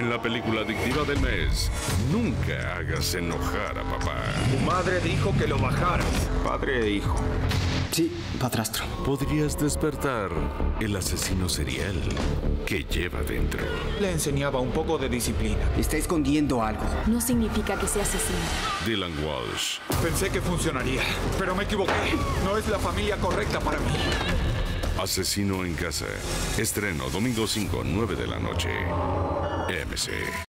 en la película adictiva del mes. Nunca hagas enojar a papá. Tu madre dijo que lo bajaras. Padre e hijo. Sí, padrastro. Podrías despertar el asesino serial que lleva dentro. Le enseñaba un poco de disciplina. Está escondiendo algo. No significa que sea asesino. Dylan Walsh. Pensé que funcionaría, pero me equivoqué. No es la familia correcta para mí. Asesino en casa. Estreno domingo 5, 9 de la noche. MC.